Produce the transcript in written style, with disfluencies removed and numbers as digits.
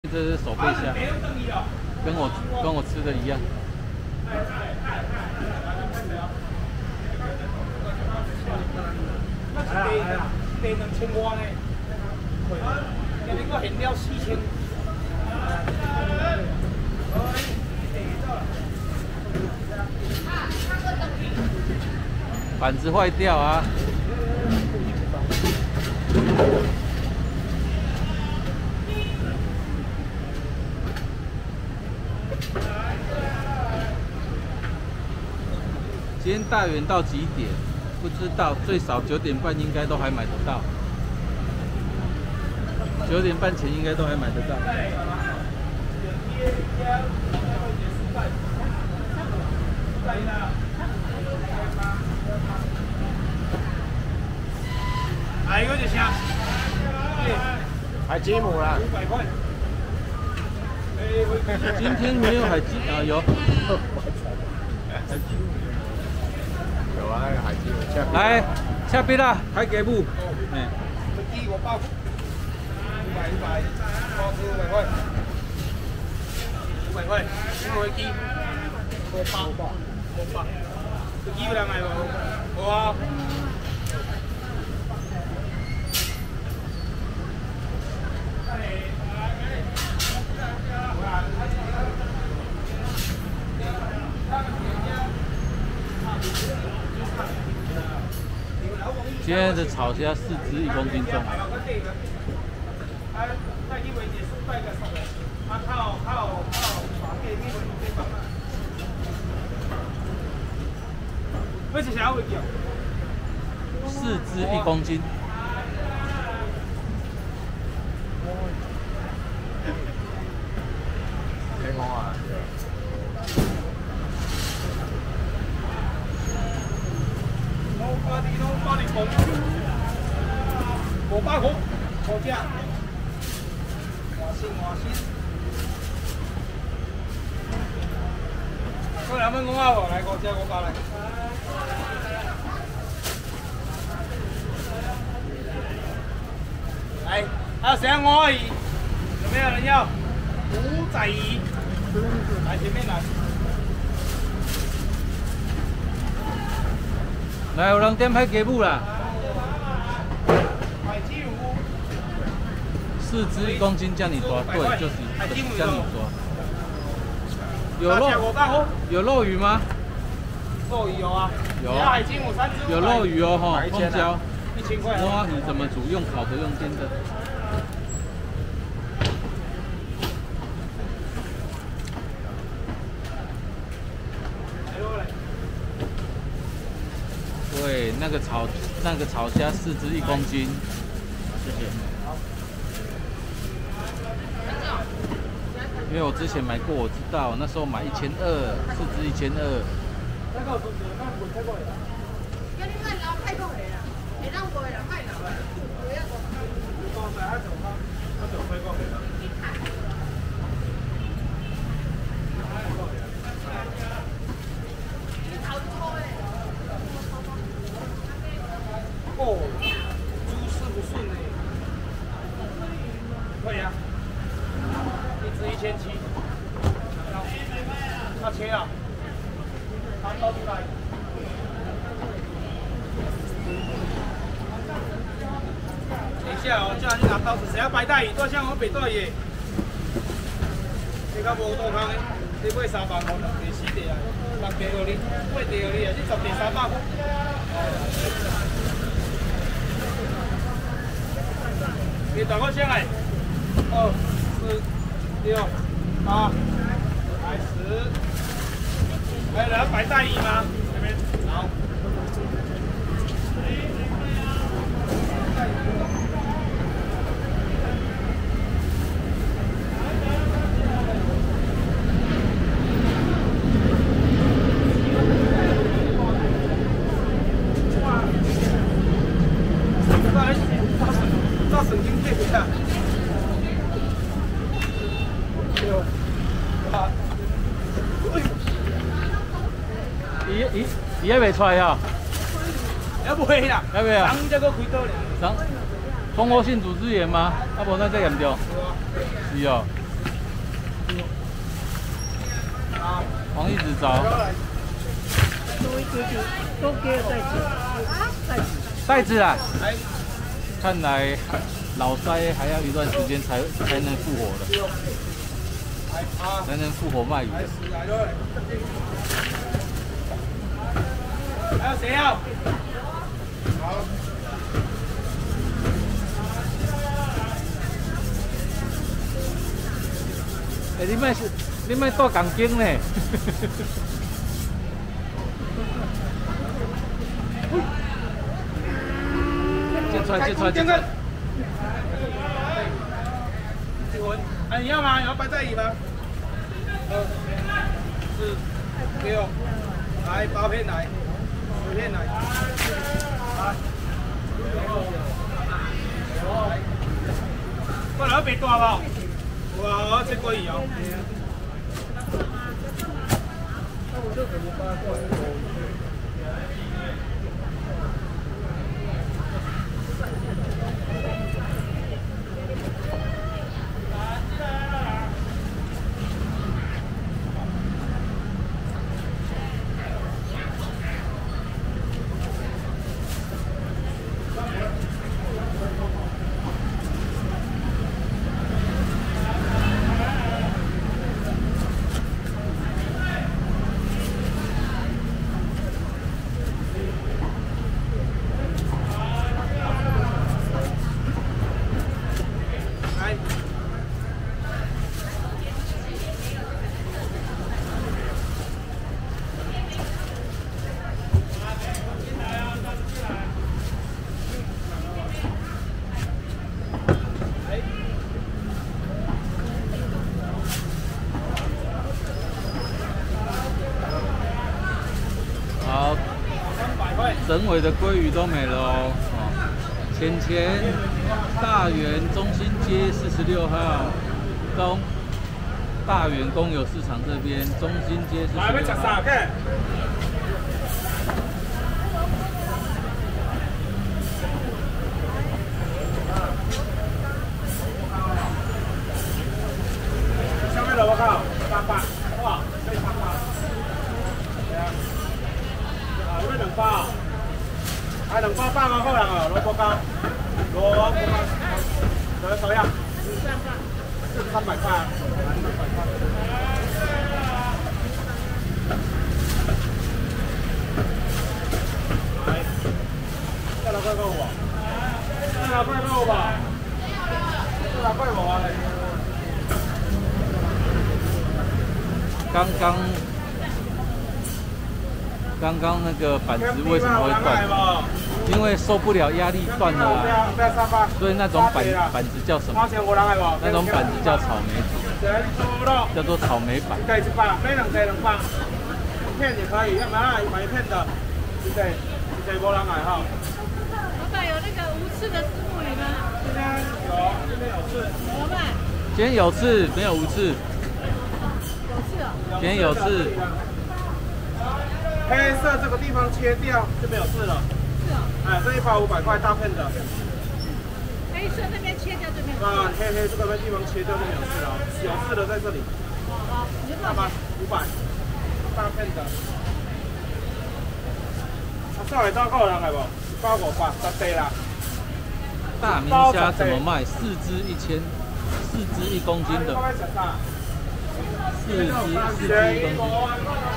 这是手背虾，跟我吃的一样。 地2000呢，今日个现了4000。 板子坏掉啊！今天大园到几点？不知道，最少9点半应该都还买得到。9点半前应该都还买得到。 还有一只啥？ 海吉姆啦 500块。 今天没有海鸡啊，有。 有啊，那个海吉姆。 来，下边啦，海给不？哎。 鸡我包。500，包是500块。500块，因为鸡500。这鸡有人买无？无啊。 今天的炒虾4只1公斤重。 要是啥会叫 ？4只1公斤。 天空啊！ 500块，好只，换新。过2蚊讲啊无？来5只500来。来，还有谁要5而已？有没有人要？5仔鱼，来前面来。 来，有人点海鸡母啦。 海鸡母。 4只1公斤，叫你抓，对，就是叫你抓。有肉鱼吗？ 肉鱼有啊。 有。 海鸡母3只。 有肉鱼哦，哈，凤椒。 1000块。 蛙鱼怎么煮？用烤的，用煎的。对，那个炒虾4只1公斤，谢谢。因为我之前买过，我知道那时候买1200，4只1200。 哦，猪是不顺呢？可以啊，一只1700。他切啊，他倒出来。等一下哦，叫你拿刀子，谁要白带鱼？多像我白带鱼。这个无多空的，你买3万块，第4地啊，6地互你，8地互你啊，你10地300块。 你打过先来，2、4、6、8，来10。还有人要白带鱼吗？这边好。到神经病一下。 伊还未出来啊？ 还未啦， 还未啊？ 人这个开刀咧。 蜂窝性组织炎吗？啊，无那再严重。是哦。 往一直走。 多一点点，多给我袋子。 袋子啊！看来老塞还要一段时间才能复活的，才能复活卖鱼的。 还有谁要？好。 哎，你卖大钢筋呢？接出来！ 哎，你要吗？你要白带鱼吗？2、4、6，来8片来，10片来。过来要别大不？哇，这过鱼哦。 好，整尾的鲑鱼都没了哦。前大园中心街46号东大园公有市场这边，中心街46号。 来，要吃啥个？上面萝卜糕300，好不好？可以300。对啊。啊，这2包，啊2包8个好人哦，萝卜糕，萝卜糕，怎么样？300块啊，300块。来，再来块够不？再来块够吧？再来块无啊？ 刚刚那个板子为什么会断？因为受不了压力断了啊，所以那种板子叫什么？那种板子叫草莓板，叫做草莓板。 一100，买2个200，一片也可以，要买一片的，一个无人来哈。 老板有那个无刺的石目鱼吗？ 今天有，今天有刺。 老板。 今天有刺，没有无刺。 有刺哦。 今天有刺。 黑色这个地方切掉就没有刺了。是哦。哎，这1包500块大片的。 黑色那边切掉就没有刺。 啊，黑这个地方切掉就没有刺了，有刺的在这里。 好，你多少钱 ？500，大片的。稍微到够人来不？1包500，实地啦。 大明虾怎么卖？4只1000，4只1公斤的。4只1公斤。